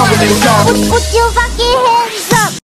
with this song. Put your fucking hands up.